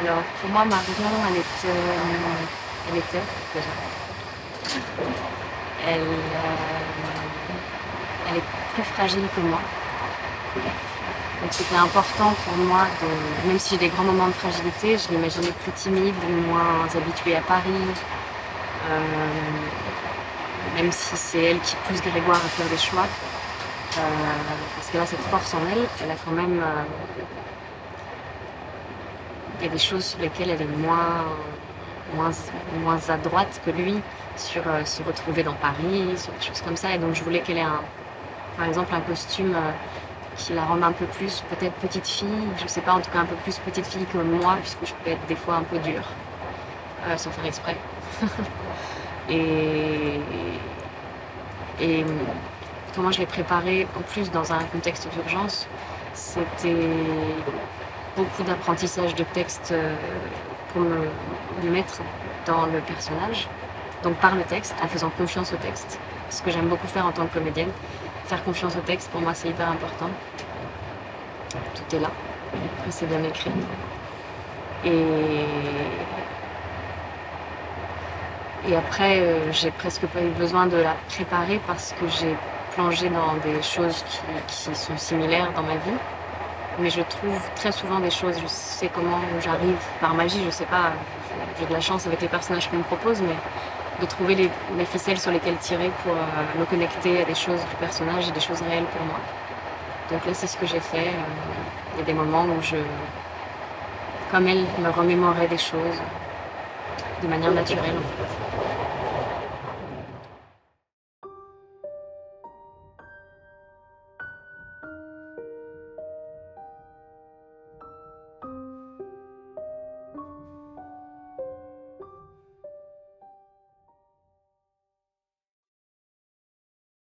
Alors, pour moi, Marion, elle était déjà. Elle est plus fragile que moi. Donc c'était important pour moi, même si j'ai des grands moments de fragilité, je l'imaginais plus timide, moins habituée à Paris. Euh, Même si c'est elle qui pousse Grégoire à faire des choix. Parce qu'elle a cette force en elle, elle a quand même... il y a des choses sur lesquelles elle est moins à droite que lui, sur se retrouver dans Paris, sur des choses comme ça. Et donc je voulais qu'elle ait par exemple un costume qui la rende un peu plus, peut-être petite fille, je sais pas, en tout cas un peu plus petite fille que moi, puisque je peux être des fois un peu dure, sans faire exprès. et, et comment je l'ai préparée, en plus dans un contexte d'urgence, c'était beaucoup d'apprentissage de texte pour me mettre dans le personnage, donc par le texte, en faisant confiance au texte, ce que j'aime beaucoup faire en tant que comédienne. Faire confiance au texte, pour moi, c'est hyper important. Tout est là, c'est bien écrit. Et après, j'ai presque pas eu besoin de la préparer parce que j'ai plongé dans des choses qui sont similaires dans ma vie. Mais je trouve très souvent des choses, je sais comment j'arrive par magie, je sais pas, j'ai de la chance avec les personnages qu'on me propose, mais de trouver les ficelles sur lesquelles tirer pour me connecter à des choses du personnage et des choses réelles pour moi. Donc là, c'est ce que j'ai fait. Il y a des moments où comme elle me remémorait des choses de manière naturelle en fait.